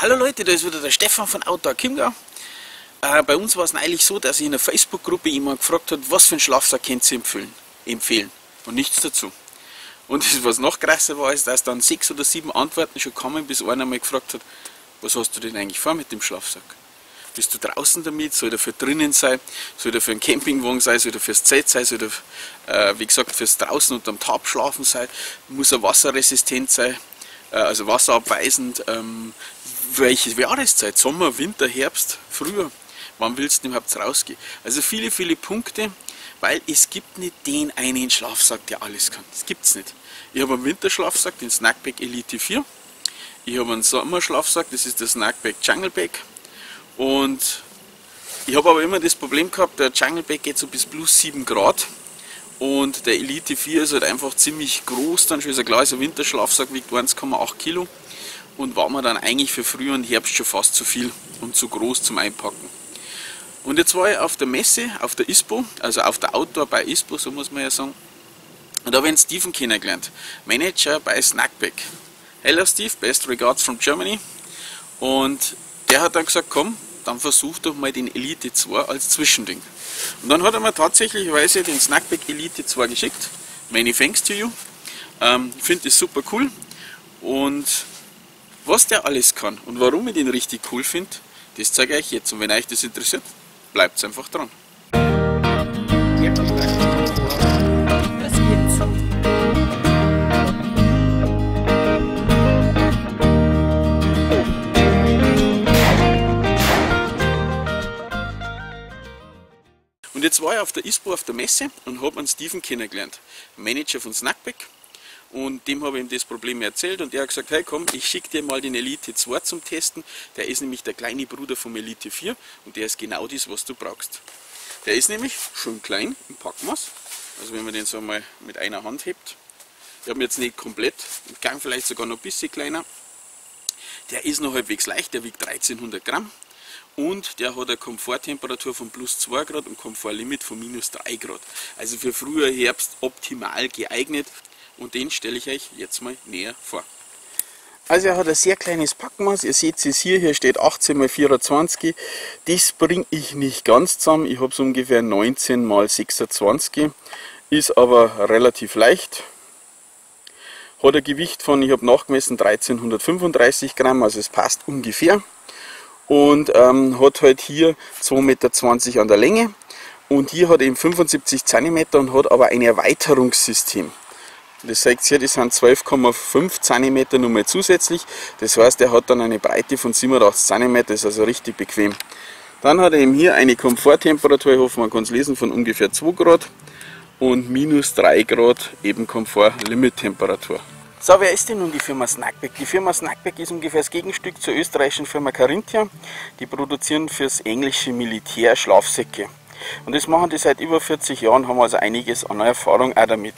Hallo Leute, da ist wieder der Stefan von Outdoor Chiemgau. Bei uns war es eigentlich so, dass ich in einer Facebook-Gruppe jemand gefragt hat, was für einen Schlafsack könnt ihr empfehlen. Und nichts dazu. Und das, was noch krasser war, ist, dass dann 6 oder 7 Antworten schon kamen, bis einer mal gefragt hat, was hast du denn eigentlich vor mit dem Schlafsack? Bist du draußen damit? Soll der für drinnen sein? Soll der für einen Campingwagen sein? Soll der fürs Zelt sein? Soll der, wie gesagt, fürs draußen unterm Tarp schlafen sein? Muss er wasserresistent sein? Also wasserabweisend? Welche Jahreszeit? Sommer, Winter, Herbst, Frühjahr? Wann willst du überhaupt rausgehen? Also viele, viele Punkte, weil es gibt nicht den einen Schlafsack, der alles kann. Das gibt es nicht. Ich habe einen Winterschlafsack, den Snackbag Elite 4. Ich habe einen Sommerschlafsack, das ist der Snackbag Jungleback. Und ich habe aber immer das Problem gehabt, der Jungleback geht so bis plus 7 Grad. Und der Elite 4 ist halt einfach ziemlich groß, dann schon ist er klar, ist ein Winterschlafsack, wiegt 1,8 Kilo. Und war mir dann eigentlich für Frühjahr und Herbst schon fast zu viel und zu groß zum Einpacken. Und jetzt war ich auf der Messe, auf der ISPO, also auf der Outdoor bei ISPO, so muss man ja sagen. Und da habe ich einen Steven kennengelernt, Manager bei Snackbag. Hello Steve, best regards from Germany. Und der hat dann gesagt, komm, dann versuch doch mal den Elite 2 als Zwischending. Und dann hat er mir tatsächlich den Snackbag Elite 2 geschickt. Many thanks to you. Ich finde das super cool. Und was der alles kann und warum ich den richtig cool finde, das zeige ich euch jetzt. Und wenn euch das interessiert, bleibt einfach dran. Und jetzt war ich auf der ISPO auf der Messe und habe einen Steven kennengelernt, Manager von Snackbag. Und dem habe ich ihm das Problem erzählt und er hat gesagt, hey komm, ich schicke dir mal den Elite 2 zum Testen. Der ist nämlich der kleine Bruder vom Elite 4 und der ist genau das, was du brauchst. Der ist nämlich schon klein im Packmaß, also wenn man den so mal mit einer Hand hebt. Ich habe ihn jetzt nicht komplett, im Gang vielleicht sogar noch ein bisschen kleiner. Der ist noch halbwegs leicht, der wiegt 1300 Gramm. Und der hat eine Komforttemperatur von plus 2 Grad und Komfortlimit von minus 3 Grad. Also für Frühjahr, Herbst optimal geeignet. Und den stelle ich euch jetzt mal näher vor. Also er hat ein sehr kleines Packmaß, ihr seht es hier steht 18 x 24. Das bringe ich nicht ganz zusammen, ich habe so ungefähr 19 x 26. Ist aber relativ leicht. Hat ein Gewicht von, ich habe nachgemessen, 1335 Gramm, also es passt ungefähr. Und hat halt hier 2,20 Meter an der Länge. Und hier hat er eben 75 cm und hat aber ein Erweiterungssystem. Das seht ihr, das sind 12,5 cm nochmal zusätzlich. Das heißt, er hat dann eine Breite von 87 cm, das ist also richtig bequem. Dann hat er eben hier eine Komforttemperatur, ich hoffe man kann es lesen, von ungefähr 2 Grad und minus 3 Grad eben Komfort-Limit-Temperatur. So, wer ist denn nun die Firma Snackbag? Die Firma Snackbag ist ungefähr das Gegenstück zur österreichischen Firma Carinthia. Die produzieren fürs englische Militär Schlafsäcke. Und das machen die seit über 40 Jahren, haben also einiges an Erfahrung auch damit.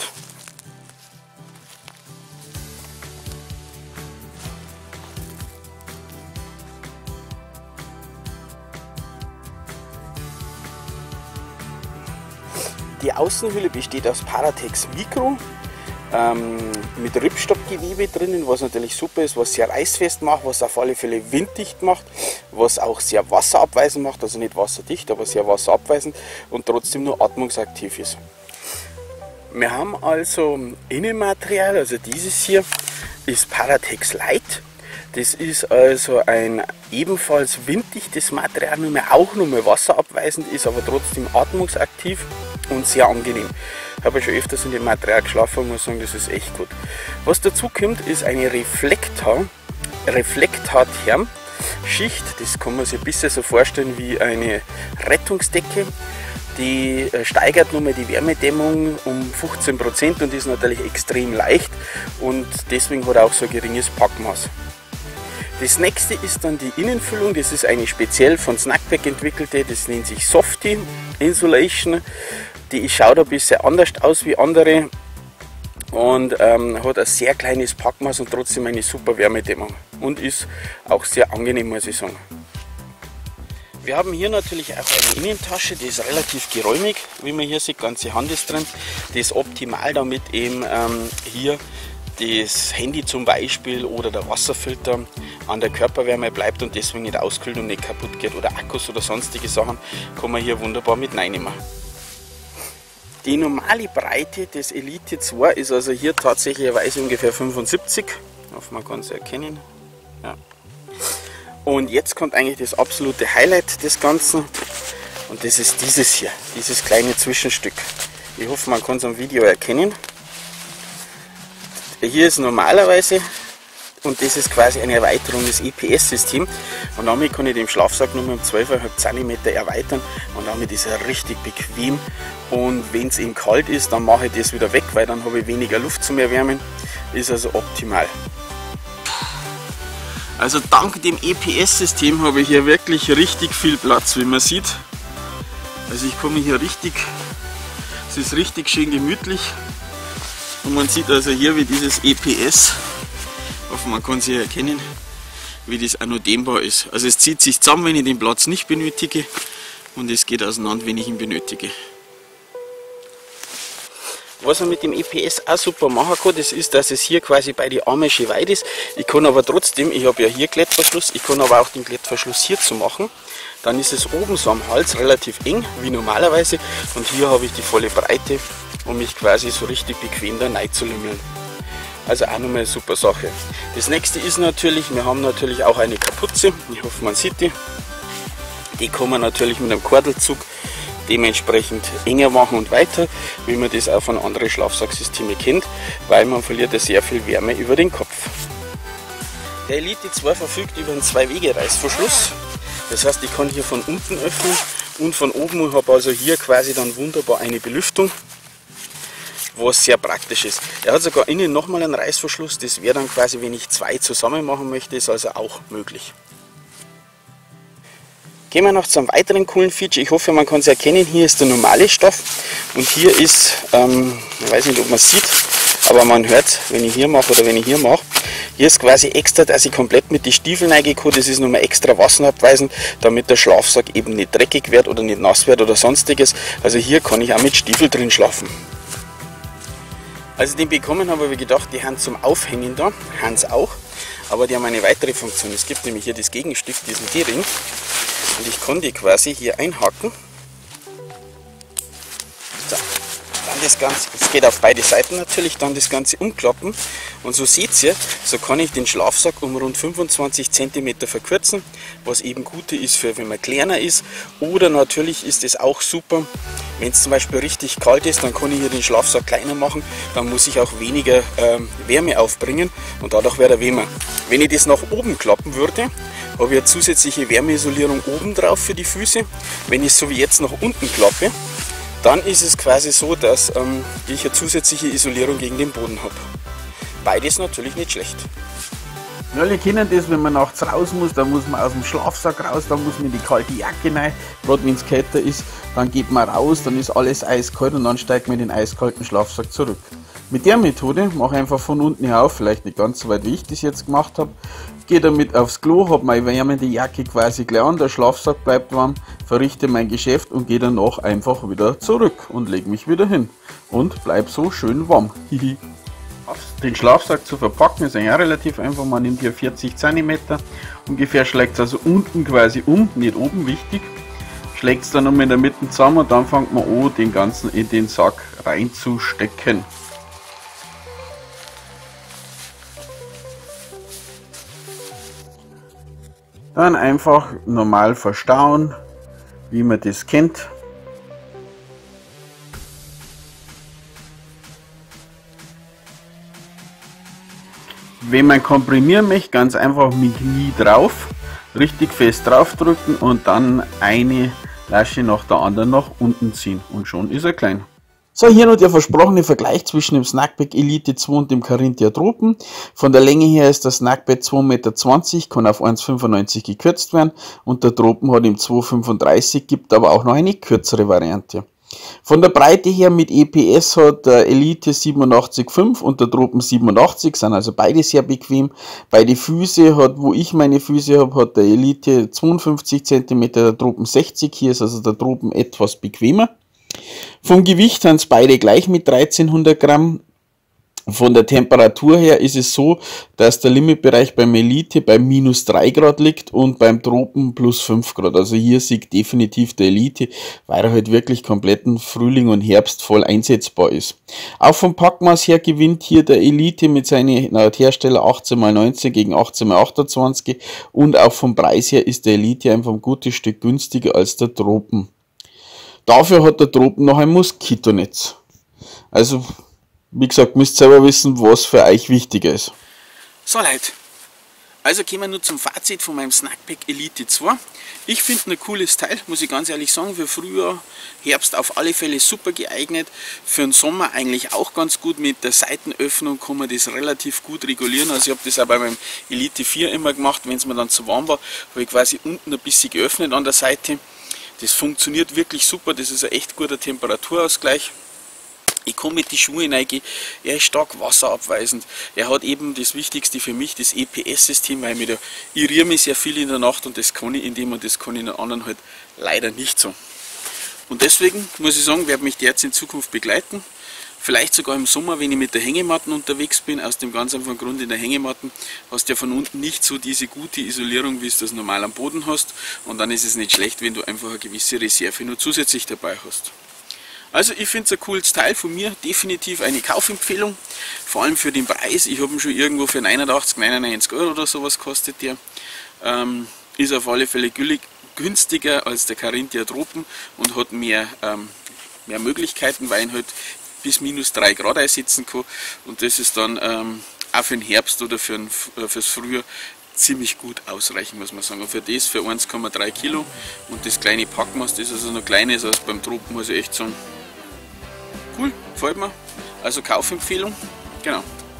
Die Außenhülle besteht aus Paratex Micro mit Ripstopgewebe drinnen, was natürlich super ist, was sehr reißfest macht, was auf alle Fälle winddicht macht, was auch sehr wasserabweisend macht, also nicht wasserdicht, aber sehr wasserabweisend und trotzdem nur atmungsaktiv ist. Wir haben also Innenmaterial, also dieses hier ist Paratex Light. Das ist also ein ebenfalls winddichtes Material, auch nur mehr wasserabweisend ist, aber trotzdem atmungsaktiv und sehr angenehm. Ich habe ja schon öfters in dem Material geschlafen und muss sagen, das ist echt gut. Was dazu kommt, ist eine Reflektar-Therm-Schicht. Das kann man sich ein bisschen so vorstellen wie eine Rettungsdecke. Die steigert nochmal die Wärmedämmung um 15% und ist natürlich extrem leicht und deswegen hat er auch so ein geringes Packmaß. Das nächste ist dann die Innenfüllung, das ist eine speziell von Snackbag entwickelte, das nennt sich Softy Insulation. Die schaut ein bisschen anders aus wie andere und hat ein sehr kleines Packmaß und trotzdem eine super Wärmedämmung und ist auch sehr angenehm, muss ich sagen. Wir haben hier natürlich auch eine Innentasche, die ist relativ geräumig, wie man hier sieht, ganze Hand ist drin. Die ist optimal, damit eben hier das Handy zum Beispiel oder der Wasserfilter an der Körperwärme bleibt und deswegen nicht auskühlt und nicht kaputt geht, oder Akkus oder sonstige Sachen, kann man hier wunderbar mit reinnehmen. Die normale Breite des Elite 2 ist also hier tatsächlicherweise ungefähr 75. Ich hoffe, man kann es erkennen. Ja. Und jetzt kommt eigentlich das absolute Highlight des Ganzen. Und das ist dieses hier, dieses kleine Zwischenstück. Ich hoffe, man kann es am Video erkennen. Hier ist normalerweise, und das ist quasi eine Erweiterung des EPS-Systems, und damit kann ich den Schlafsack nur um 12,5 cm erweitern und damit ist er richtig bequem. Und wenn es eben kalt ist, dann mache ich das wieder weg, weil dann habe ich weniger Luft zum Erwärmen. Ist also optimal. Also dank dem EPS-System habe ich hier wirklich richtig viel Platz, wie man sieht. Also ich komme hier richtig, es ist richtig schön gemütlich. Und man sieht also hier, wie dieses EPS, ich hoffe, man kann es hier erkennen, wie das auch noch dehnbar ist. Also es zieht sich zusammen, wenn ich den Platz nicht benötige, und es geht auseinander, wenn ich ihn benötige. Was man mit dem EPS auch super machen kann, das ist, dass es hier quasi bei den Armen schön weit ist. Ich kann aber trotzdem, ich habe ja hier Klettverschluss, ich kann aber auch den Klettverschluss hier zu machen. Dann ist es oben so am Hals relativ eng, wie normalerweise. Und hier habe ich die volle Breite, um mich quasi so richtig bequem da rein zu lümmeln. Also auch nochmal eine super Sache. Das nächste ist natürlich, wir haben natürlich auch eine Kapuze. Ich hoffe, man sieht die. Die kann man natürlich mit einem Kordelzug dementsprechend enger machen und weiter, wie man das auch von anderen Schlafsacksystemen kennt, weil man verliert ja sehr viel Wärme über den Kopf. Der Elite 2 verfügt über einen 2-Wege-Reißverschluss. Das heißt, ich kann hier von unten öffnen und von oben, und habe also hier quasi dann wunderbar eine Belüftung, was sehr praktisch ist. Er hat sogar innen nochmal einen Reißverschluss, das wäre dann quasi, wenn ich zwei zusammen machen möchte, ist also auch möglich. Gehen wir noch zu einem weiteren coolen Feature. Ich hoffe, man kann es erkennen. Hier ist der normale Stoff und hier ist, ich weiß nicht, ob man es sieht, aber man hört, wenn ich hier mache oder wenn ich hier mache. Hier ist quasi extra, dass ich komplett mit den Stiefeln reingehe. Das ist nochmal extra wasserabweisend, damit der Schlafsack eben nicht dreckig wird oder nicht nass wird oder sonstiges. Also hier kann ich auch mit Stiefel drin schlafen. Als ich den bekommen habe, habe ich gedacht, die haben zum Aufhängen da, haben sie auch, aber die haben eine weitere Funktion. Es gibt nämlich hier das Gegenstück, diesen D-Ring. Und ich kann die quasi hier einhaken. So, dann das Ganze, es geht auf beide Seiten natürlich, dann das Ganze umklappen. Und so seht ihr, so kann ich den Schlafsack um rund 25 cm verkürzen, was eben gut ist, für wenn man kleiner ist. Oder natürlich ist es auch super, wenn es zum Beispiel richtig kalt ist, dann kann ich hier den Schlafsack kleiner machen, dann muss ich auch weniger Wärme aufbringen und dadurch wird er wärmer. Wenn ich das nach oben klappen würde, habe ich eine zusätzliche Wärmeisolierung oben drauf für die Füße. Wenn ich es so wie jetzt nach unten klappe, dann ist es quasi so, dass ich eine zusätzliche Isolierung gegen den Boden habe. Beides natürlich nicht schlecht. Ja, alle kennen das, wenn man nachts raus muss, dann muss man aus dem Schlafsack raus, dann muss man in die kalte Jacke rein, gerade wenn es kälter ist, dann geht man raus, dann ist alles eiskalt und dann steigt man in den eiskalten Schlafsack zurück. Mit der Methode mache ich einfach von unten her auf, vielleicht nicht ganz so weit wie ich das jetzt gemacht habe, gehe damit aufs Klo, habe meine wärmende Jacke quasi gleich an, der Schlafsack bleibt warm, verrichte mein Geschäft und gehe danach einfach wieder zurück und lege mich wieder hin und bleib so schön warm. Den Schlafsack zu verpacken ist eigentlich relativ einfach, man nimmt hier 40 cm, ungefähr schlägt es also unten quasi um, nicht oben, wichtig, schlägt es dann nochmal in der Mitte zusammen und dann fängt man an, den ganzen in den Sack reinzustecken. Dann einfach normal verstauen, wie man das kennt. Wenn man komprimieren möchte, ganz einfach mit Knie drauf, richtig fest drauf drücken und dann eine Lasche nach der anderen nach unten ziehen und schon ist er klein. So, hier noch der versprochene Vergleich zwischen dem Snackbag Elite 2 und dem Carinthia Tropen. Von der Länge her ist das Snackbag 2,20 Meter, kann auf 1,95 Meter gekürzt werden und der Tropen hat im 2,35 Meter, gibt aber auch noch eine kürzere Variante. Von der Breite her mit EPS hat der Elite 87,5 und der Tropen 87, sind also beide sehr bequem. Beide Füße hat, wo ich meine Füße habe, hat der Elite 52 cm, der Tropen 60, hier ist also der Tropen etwas bequemer. Vom Gewicht sind es beide gleich mit 1300 Gramm. Von der Temperatur her ist es so, dass der Limitbereich beim Elite bei -3 Grad liegt und beim Tropen +5 Grad. Also hier siegt definitiv der Elite, weil er halt wirklich kompletten Frühling und Herbst voll einsetzbar ist. Auch vom Packmaß her gewinnt hier der Elite mit seinen laut Hersteller 18x19 gegen 18x28 und auch vom Preis her ist der Elite einfach ein gutes Stück günstiger als der Tropen. Dafür hat der Tropen noch ein Moskitonetz. Also wie gesagt, müsst ihr selber wissen, was für euch wichtiger ist. So Leute, also kommen wir nur zum Fazit von meinem Snackpack Elite 2. Ich finde ein cooles Teil, muss ich ganz ehrlich sagen, für Frühjahr, Herbst auf alle Fälle super geeignet. Für den Sommer eigentlich auch ganz gut, mit der Seitenöffnung kann man das relativ gut regulieren. Also ich habe das auch bei meinem Elite 4 immer gemacht, wenn es mir dann zu warm war, habe ich quasi unten ein bisschen geöffnet an der Seite. Das funktioniert wirklich super, das ist ein echt guter Temperaturausgleich. Ich kann mit die Schuhe hineingehen, er ist stark wasserabweisend. Er hat eben das Wichtigste für mich, das EPS-System, weil ich irriere mich sehr viel in der Nacht und das kann ich in dem und das kann ich in den anderen halt leider nicht so. Und deswegen muss ich sagen, werde mich der jetzt in Zukunft begleiten. Vielleicht sogar im Sommer, wenn ich mit der Hängematten unterwegs bin, aus dem ganz einfachen Grund, in der Hängematten hast du ja von unten nicht so diese gute Isolierung, wie du das normal am Boden hast. Und dann ist es nicht schlecht, wenn du einfach eine gewisse Reserve nur zusätzlich dabei hast. Also ich finde es ein cooles Teil, von mir definitiv eine Kaufempfehlung, vor allem für den Preis. Ich habe ihn schon irgendwo für 89, 99 Euro oder sowas kostet der. Ist auf alle Fälle günstiger als der Carinthia Tropen und hat mehr Möglichkeiten, weil ich halt bis -3 Grad einsetzen kann. Und das ist dann auch für den Herbst oder fürs Frühjahr ziemlich gut ausreichen, muss man sagen. Und für das, für 1,3 Kilo und das kleine Packmaß, das ist also noch kleiner als beim Tropen, muss ich echt sagen. Cool, gefällt mir. Also Kaufempfehlung. Genau.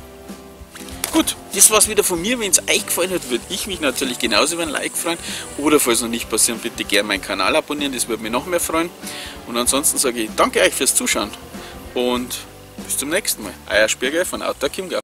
Gut, das war's wieder von mir. Wenn es euch gefallen hat, würde ich mich natürlich genauso über ein Like freuen. Oder falls noch nicht passiert, bitte gerne meinen Kanal abonnieren, das würde mich noch mehr freuen. Und ansonsten sage ich danke euch fürs Zuschauen und bis zum nächsten Mal. Euer Spierger von Outdoor Chiemgau.